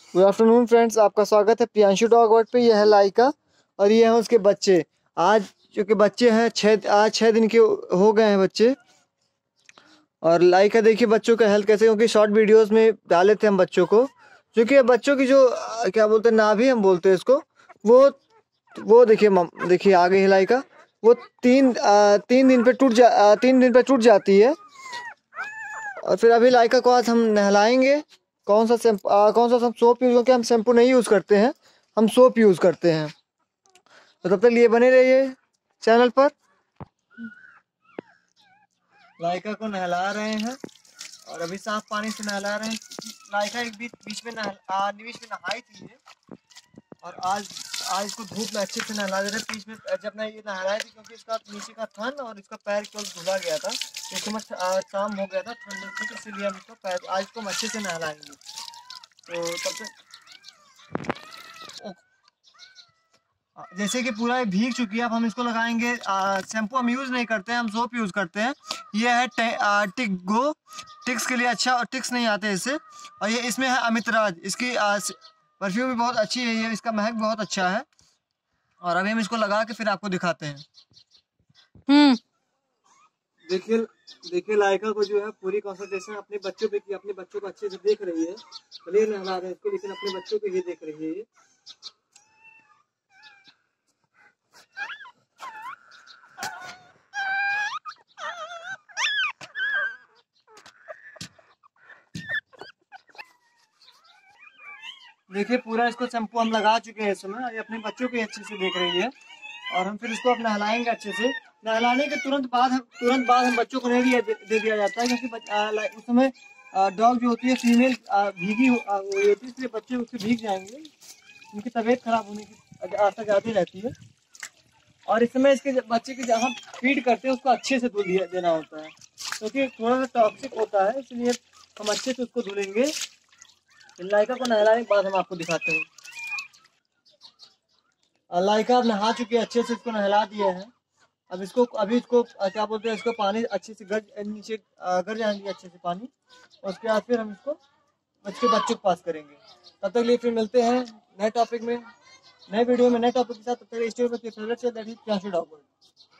Good afternoon friends, आपका स्वागत है प्रियांशु डॉग वर्ल्ड पे। यह है लाइका और ये हैं उसके बच्चे। आज जो कि बच्चे हैं आज 6 दिन के हो गए हैं बच्चे। और लाइका देखिए बच्चों का हेल्थ कैसे, क्योंकि शॉर्ट वीडियोस में डाले थे हम बच्चों को। जो कि बच्चों की जो क्या बोलते हैं, नाभि हम बोलते हैं इसको। वो देखिए देखिए आ गई है लाइका। वो 3 दिन पे टूट जाती है। और फिर अभी लाइका को आज हम नहलाएंगे। कौन सा हम सोप यूज, क्योंकि हम शैम्पू नहीं यूज़ करते हैं, हम सोप यूज़ करते हैं। तो तब तक लिए बने रहिए चैनल पर। लाइका को नहला रहे हैं और अभी साफ पानी से नहला रहे हैं। लाइका एक बीच में नहाई थी ये। और आज आज इसको धूप में अच्छे से नहला दे रहे हैं। बीच में जब मैं ये नहलाए थे, क्योंकि इसका नीचे का थन और इसका पैर केवल धुला गया था, इस समय शाम हो गया था ठंड थी, तो इसलिए हम इसको पैर आज को अच्छे से नहलाएंगे। तो तब तक जैसे कि पूरा भीग चुकी है, अब हम इसको लगाएंगे। शैम्पू हम यूज़ नहीं करते हैं, हम सोप यूज़ करते हैं। ये है टिक गो। टिक्स के लिए अच्छा, और टिक्स नहीं आते इससे। और ये इसमें है अमितराज। इसकी परफ्यूम भी बहुत अच्छी है, ये इसका महक बहुत अच्छा है। और अभी हम इसको लगा के फिर आपको दिखाते हैं। देखिए देखिए लाइका को जो है पूरी कंसंट्रेशन अपने बच्चों पे की, अपने बच्चों को अच्छे से देख रही है। भले नहला रहे हैं इसको, लेकिन अपने बच्चों को ही देख रही है ये। देखिए पूरा इसको शैम्पू हम लगा चुके हैं इस समय। ये अपने बच्चों को अच्छे से देख रही है। और हम फिर इसको अब नहलाएंगे अच्छे से। नहलाने के तुरंत बाद हम बच्चों को नहीं दे दिया जाता है, क्योंकि उस समय डॉग जो होती है फीमेल भीगी होती है, इसलिए बच्चे उससे भीग जाएंगे। उनकी तबीयत खराब होने की आशा ज़्यादा रहती है। और इस समय इसके बच्चे की जहाँ फीड करते हैं उसको अच्छे से धुल देना होता है, क्योंकि थोड़ा सा टॉक्सिक होता है, इसलिए हम अच्छे से उसको धुलेंगे। लाइका को नहलाने के बाद हम आपको दिखाते हैं। लाइका अब नहा चुकी है, अच्छे से इसको नहला दिया है। अब इसको क्या बोलते हैं, इसको पानी अच्छे से नीचे गर जाएंगे अच्छे से पानी। और उसके बाद फिर हम इसको बच्चों को पास करेंगे। तब तक लिए फिर मिलते हैं नए टॉपिक में, नए वीडियो में, नए टॉपिक के साथ। तब तक स्टोरी में फेवरेट से that is Priyanshu dog world.